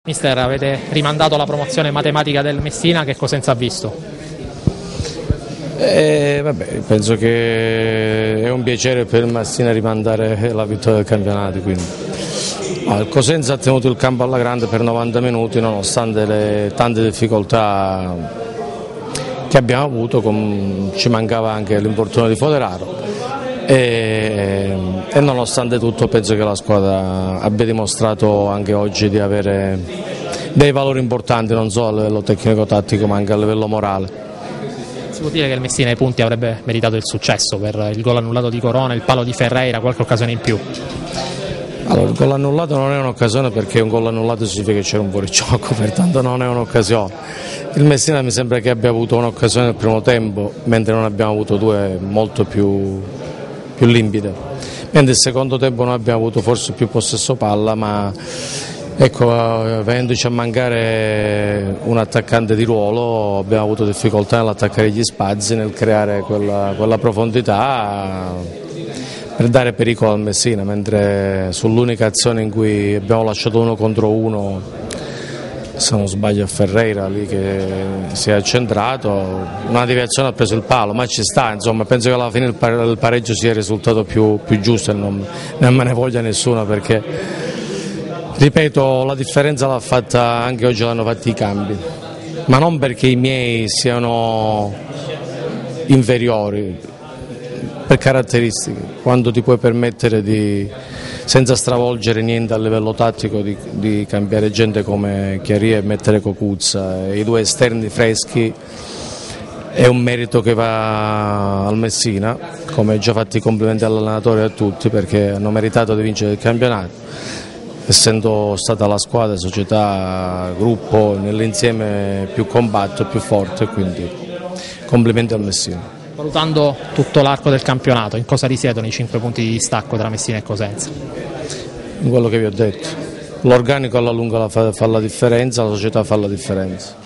Mister, avete rimandato la promozione matematica del Messina, che cosa ha visto? Penso che è un piacere per il Messina rimandare la vittoria del campionato. Quindi. Il Cosenza ha tenuto il campo alla grande per 90 minuti nonostante le tante difficoltà che abbiamo avuto, ci mancava anche l'infortunio di Foderaro e nonostante tutto penso che la squadra abbia dimostrato anche oggi di avere dei valori importanti non solo a livello tecnico-tattico ma anche a livello morale. Si può dire che il Messina ai punti avrebbe meritato il successo per il gol annullato di Corona, il palo di Ferreira, qualche occasione in più? Allora, il gol annullato non è un'occasione perché un gol annullato significa che c'era un fuorigioco, pertanto non è un'occasione. Il Messina mi sembra che abbia avuto un'occasione nel primo tempo, mentre non abbiamo avuto due molto più limpide. Mentre nel secondo tempo noi abbiamo avuto forse più possesso palla, ma ecco, venendoci a mancare un attaccante di ruolo abbiamo avuto difficoltà nell'attaccare gli spazi, nel creare quella profondità per dare pericolo al Messina, mentre sull'unica azione in cui abbiamo lasciato 1 contro 1, se non sbaglio, a Ferreira lì che si è accentrato, una deviazione ha preso il palo, ma ci sta, insomma, penso che alla fine il pareggio sia il risultato più giusto e non me ne voglia nessuno perché, ripeto, la differenza l'ha fatta anche oggi, l'hanno fatti i cambi, ma non perché i miei siano inferiori, per caratteristiche, quando ti puoi permettere senza stravolgere niente a livello tattico di cambiare gente come Chiaria e mettere Cocuzza e i due esterni freschi, è un merito che va al Messina, come già fatti i complimenti all'allenatore e a tutti perché hanno meritato di vincere il campionato, essendo stata la squadra, società, gruppo nell'insieme più compatto e più forte, quindi complimenti al Messina. Valutando tutto l'arco del campionato, in cosa risiedono i 5 punti di distacco tra Messina e Cosenza? In quello che vi ho detto, l'organico alla lunga fa la differenza, la società fa la differenza.